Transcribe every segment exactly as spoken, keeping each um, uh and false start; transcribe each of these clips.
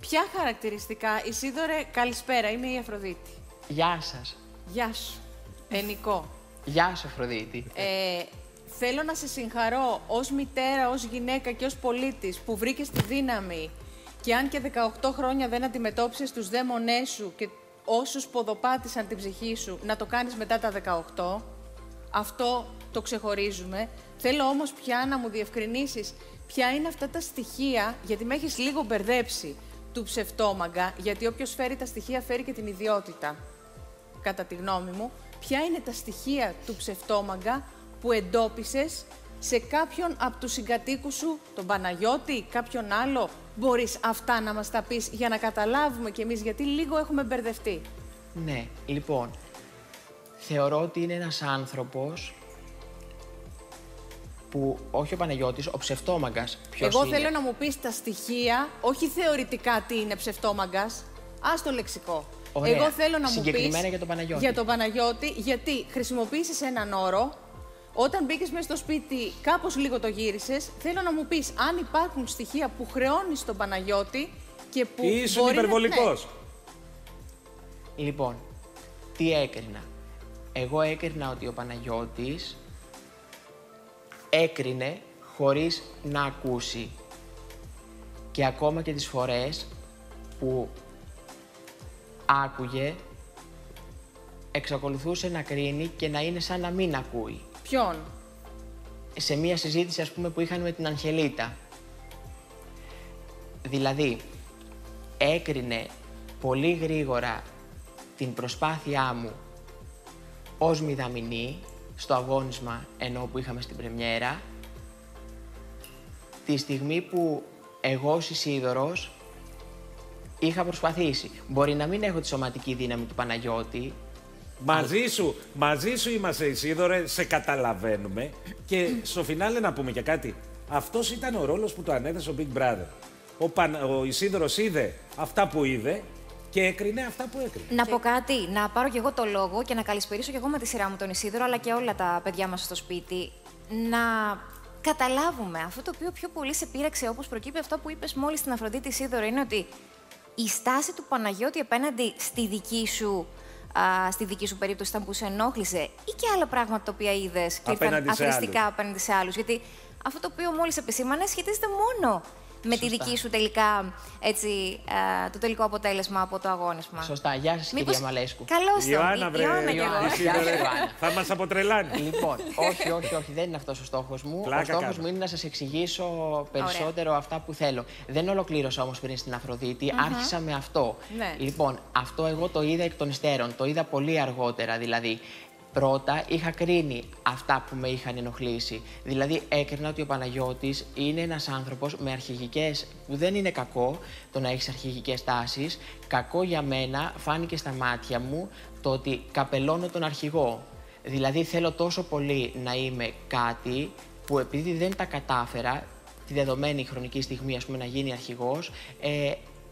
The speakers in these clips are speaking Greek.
Ποια χαρακτηριστικά, Ισίδωρε, καλησπέρα, είμαι η Αφροδίτη. Γεια σας. Γεια σου. Ενικό. Γεια σου, Αφροδίτη. Ε, θέλω να σε συγχαρώ ως μητέρα, ως γυναίκα και ως πολίτης που βρήκες τη δύναμη και αν και δεκαοκτώ χρόνια δεν αντιμετώπισες τους δαίμονές σου και όσους ποδοπάτησαν την ψυχή σου, να το κάνεις μετά τα δεκαοκτώ. Αυτό το ξεχωρίζουμε. Θέλω όμως πια να μου διευκρινίσεις ποια είναι αυτά τα στοιχεία, γιατί με έχεις λίγο μπερδέψει, του ψευτόμαγκα, γιατί όποιος φέρει τα στοιχεία φέρει και την ιδιότητα, κατά τη γνώμη μου. Ποια είναι τα στοιχεία του ψευτόμαγκα που εντόπισες σε κάποιον από τους συγκατοίκους σου, τον Παναγιώτη, κάποιον άλλο? Μπορείς αυτά να μας τα πεις για να καταλάβουμε κι εμείς, γιατί λίγο έχουμε μπερδευτεί. Ναι, λοιπόν, θεωρώ ότι είναι ένας άνθρωπος που, όχι ο Παναγιώτης, ο ψευτόμαγκας. Ποιος Εγώ είναι? θέλω να μου πεις τα στοιχεία, όχι θεωρητικά τι είναι ψευτόμαγκας, ας το λεξικό. Ωραία. Εγώ θέλω να μου πεις συγκεκριμένα για τον Παναγιώτη. Για τον Παναγιώτη, γιατί χρησιμοποίησες έναν όρο, όταν μπήκες μέσα στο σπίτι, κάπως λίγο το γύρισες. Θέλω να μου πεις αν υπάρχουν στοιχεία που χρεώνεις τον Παναγιώτη και που. Ήσουν μπορεί υπερβολικός. Να... Λοιπόν, τι έκρινα? Εγώ έκρινα ότι ο Παναγιώτης έκρινε χωρίς να ακούσει. Και ακόμα και τις φορές που άκουγε, εξακολουθούσε να κρίνει και να είναι σαν να μην ακούει. Ποιον? Σε μία συζήτηση, ας πούμε, που είχαν με την Αγγελίτα. Δηλαδή, έκρινε πολύ γρήγορα την προσπάθειά μου ως μηδαμινή στο αγώνισμα ενώ που είχαμε στην πρεμιέρα, τη στιγμή που εγώ ως Ισίδωρος είχα προσπαθήσει. Μπορεί να μην έχω τη σωματική δύναμη του Παναγιώτη. Μαζί σου, μαζί σου είμαστε, Ισίδωρε, σε καταλαβαίνουμε. Και στο φινάλε να πούμε και κάτι. Αυτός ήταν ο ρόλος που του ανέθεσε ο Big Brother. Ο, Παν, ο Ισίδωρος είδε αυτά που είδε και έκρινε αυτά που έκρινε. Να πω κάτι, να πάρω κι εγώ το λόγο και να καλησπερίσω κι εγώ με τη σειρά μου τον Ισίδωρο, αλλά και όλα τα παιδιά μας στο σπίτι. Να καταλάβουμε αυτό το οποίο πιο πολύ σε πείραξε, όπως προκύπτει αυτά που είπες μόλις στην Αφροδίτη, Ισίδωρο, είναι ότι η στάση του Παναγιώτη απέναντι στη δική σου, α, στη δική σου περίπτωση ήταν που σε ενόχλησε, ή και άλλα πράγματα τα οποία είδες και ήρθαν αθροιστικά απέναντι σε άλλους? Γιατί αυτό το οποίο μόλις επισήμανες σχετίζεται μόνο με Σωστά. τη δική σου τελικά, έτσι, α, το τελικό αποτέλεσμα από το αγώνισμα. Σωστά. Γεια σας, Μήπως... κυρία Μαλέσκου. Καλώς Η Ιωάννα, τον, βρε, η Ιωάννα κι εγώ. Ισίδωρε, θα μας αποτρελάνει. Λοιπόν, όχι, όχι, όχι, δεν είναι αυτός ο στόχος μου. Πλάκα ο στόχος κάνω. μου είναι να σας εξηγήσω περισσότερο Ωραία. αυτά που θέλω. Δεν ολοκλήρωσα όμως πριν στην Αφροδίτη, Uh-huh. άρχισα με αυτό. Ναι. Λοιπόν, αυτό εγώ το είδα εκ των υστέρων, το είδα πολύ αργότερα δηλαδή. Πρώτα είχα κρίνει αυτά που με είχαν ενοχλήσει. Δηλαδή έκρινα ότι ο Παναγιώτης είναι ένας άνθρωπος με αρχηγικές, που δεν είναι κακό το να έχεις αρχηγικές τάσεις. Κακό για μένα φάνηκε στα μάτια μου το ότι καπελώνω τον αρχηγό. Δηλαδή θέλω τόσο πολύ να είμαι κάτι που επειδή δεν τα κατάφερα τη δεδομένη χρονική στιγμή, ας πούμε, να γίνει αρχηγός, ε,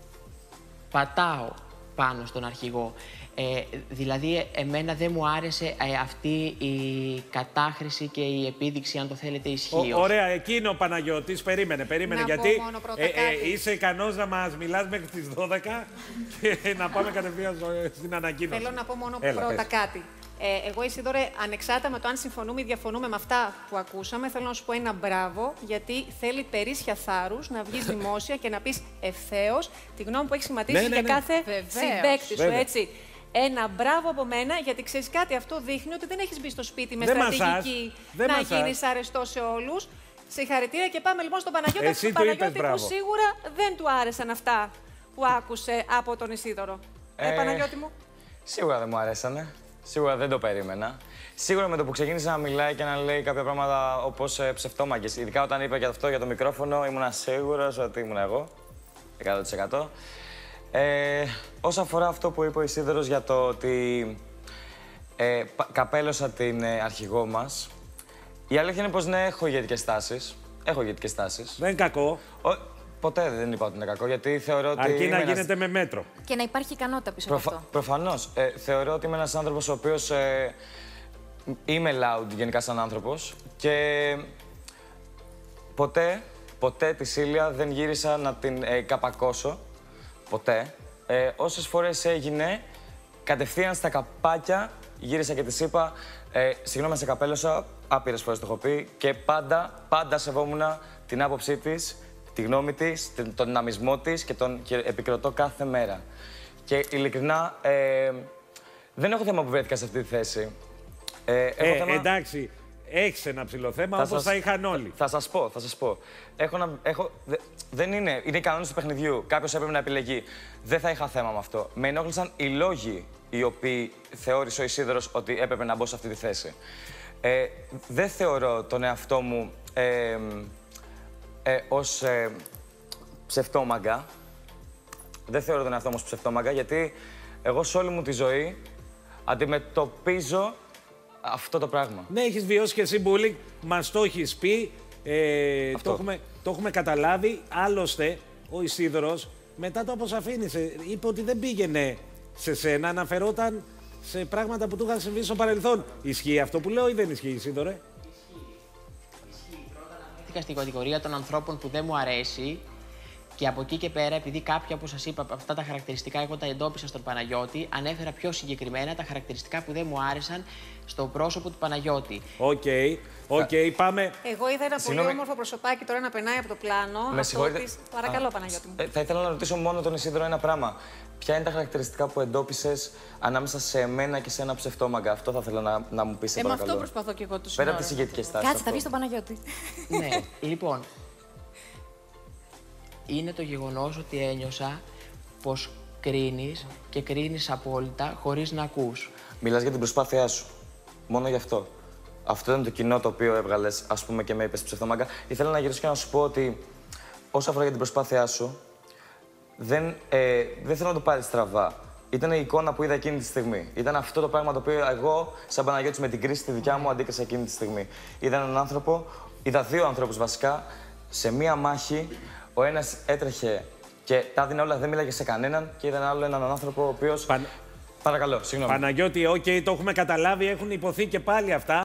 πατάω πάνω στον αρχηγό. Ε, δηλαδή, εμένα δεν μου άρεσε ε, αυτή η κατάχρηση και η επίδειξη, αν το θέλετε, ισχύως. Ωραία, εκείνο ο Παναγιώτης, περίμενε, περίμενε, Να γιατί πω μόνο πρώτα ε, ε, κάτι. είσαι ικανός να μας μιλάς μέχρι τις δώδεκα και να πάμε κατευθείαν στην ανακοίνωση. Θέλω να πω μόνο Έλα, πρώτα πες. κάτι. Ε, εγώ, Ισίδωρε, ανεξάρτητα με το αν συμφωνούμε ή διαφωνούμε με αυτά που ακούσαμε, θέλω να σου πω ένα μπράβο, γιατί θέλει περίσσια θάρρους να βγεις δημόσια και να πεις ευθέως τη γνώμη που έχει σχηματίσει Ναι, ναι, για ναι. κάθε Βεβαίως. συμπαίκτη σου, Βέβαια. έτσι. Ένα μπράβο από μένα, γιατί ξέρεις κάτι, αυτό δείχνει ότι δεν έχεις μπει στο σπίτι με Δεν στρατηγική μασάς, δεν να μασάς. γίνεις αρεστός σε όλους. Συγχαρητήρια και πάμε λοιπόν στον Παναγιώτη, Εσύ στον του είπες Παναγιώτη που μπράβο. σίγουρα δεν του άρεσαν αυτά που άκουσε από τον Ισίδωρο. Ε, Ε, Παναγιώτη μου. Σίγουρα δεν μου αρέσανε. Σίγουρα δεν το περίμενα. Σίγουρα με το που ξεκίνησε να μιλάει και να λέει κάποια πράγματα όπως ε, ψευτόμαγκες, ειδικά όταν είπε για αυτό για το μικρόφωνο, ήμουνα σίγουρος ότι ήμουν εγώ. εκατό τοις εκατό. Ε, όσον αφορά αυτό που είπε ο Ισίδωρος για το ότι ε, πα- καπέλωσα την ε, αρχηγό μας, η αλήθεια είναι πως ναι, έχω ηγετικές τάσεις. Έχω ηγετικές τάσεις. Δεν είναι κακό, Ο, ποτέ δεν είπα ότι είναι κακό, γιατί θεωρώ ότι. αρκεί είμαι να ένας- γίνεται με μέτρο. Και να υπάρχει ικανότητα πίσω Προφα... από αυτό. Προφανώς. Ε, θεωρώ ότι είμαι ένας άνθρωπος ο οποίος ε, είμαι loud γενικά σαν άνθρωπος και ποτέ, ποτέ τη Σίλια δεν γύρισα να την ε, καπακώσω. ποτέ. Ε, όσες φορές έγινε, κατευθείαν στα καπάκια γύρισα και της είπα ε, συγγνώμη, σε καπέλωσα, άπειρες φορές το έχω πει και πάντα, πάντα σεβόμουν την άποψή της, τη γνώμη της, τον δυναμισμό της και τον και επικροτώ κάθε μέρα. Και ειλικρινά, ε, δεν έχω θέμα που βρέθηκα σε αυτή τη θέση. Ε, έχω ε, θέμα... Εντάξει, έχεις ένα ψηλό θέμα, όπως σας... θα είχαν όλοι. Θα σας πω, θα σας πω. Έχω να... έχω... Δεν είναι, είναι οι κανόνες του παιχνιδιού. Κάποιος έπρεπε να επιλεγεί. Δεν θα είχα θέμα με αυτό. Με ενόχλησαν οι λόγοι οι οποίοι θεώρησε ο Ισίδωρος ότι έπρεπε να μπω σε αυτή τη θέση. Ε, δεν θεωρώ τον εαυτό μου ε, ε, ως ε, ψευτόμαγκα. Δεν θεωρώ τον εαυτό μου ως ψευτόμαγκα, γιατί εγώ σε όλη μου τη ζωή αντιμετωπίζω αυτό το πράγμα. Ναι, έχεις βιώσει και εσύ bullying, μας το έχεις πει, ε, το, έχουμε, το έχουμε καταλάβει. Άλλωστε, ο Ισίδωρος, μετά το αποσαφήνισε, είπε ότι δεν πήγαινε σε σένα, αναφερόταν σε πράγματα που του είχαν συμβεί στο παρελθόν. Ισχύει αυτό που λέω ή δεν ισχύει, Ισίδωρε? Ισχύει. Πρώτα αναφέρθηκα στην κατηγορία των ανθρώπων που δεν μου αρέσει και από εκεί και πέρα, επειδή κάποια, όπως σας είπα, αυτά τα χαρακτηριστικά εγώ τα εντόπισα στον Παναγιώτη, ανέφερα πιο συγκεκριμένα τα χαρακτηριστικά που δεν μου άρεσαν στο πρόσωπο του Παναγιώτη. Οκ, okay, okay, πάμε. Εγώ είδα ένα Συγγνώμη. πολύ όμορφο προσωπάκι τώρα να περνάει από το πλάνο. Με αυτό συγχωρείτε. της... Παρακαλώ, Παναγιώτη μου. Ε, θα ήθελα να ρωτήσω μόνο τον Ισίδωρο ένα πράγμα. Ποια είναι τα χαρακτηριστικά που εντόπισες ανάμεσα σε εμένα και σε ένα ψευτόμαγκα? Αυτό θα ήθελα να, να μου πεις, σε Ε, με παρακαλώ. αυτό προσπαθώ και εγώ του Πέρα από τις ηγετικές τάσεις. Κάτσε, θα αυτό. βγει στον Παναγιώτη. Ναι, λοιπόν, είναι το γεγονός ότι ένιωσα πως κρίνεις και κρίνεις απόλυτα χωρίς να ακούς. Μιλάς για την προσπάθειά σου. Μόνο γι' αυτό. Αυτό ήταν το κοινό το οποίο έβγαλες, ας πούμε, και με είπες ψευτόμαγκα. Ήθελα να γυρίσω και να σου πω ότι όσο αφορά για την προσπάθειά σου, δεν, ε, δεν θέλω να το πάρεις στραβά. Ήταν η εικόνα που είδα εκείνη τη στιγμή. Ήταν αυτό το πράγμα το οποίο εγώ, σαν Παναγιώτης, με την κρίση τη δικιά μου, αντίκρισα εκείνη τη στιγμή. Είδα έναν άνθρωπο, είδα δύο ανθρώπους βασικά, σε μία μάχη. Ο ένας έτρεχε και τα έδινε όλα, δεν μίλαγε σε κανέναν, και είδα άλλο έναν άνθρωπο ο οποίος. Παν... Παρακαλώ, συγγνώμη. Παναγιώτη, οκ, okay, το έχουμε καταλάβει, έχουν υποθεί και πάλι αυτά.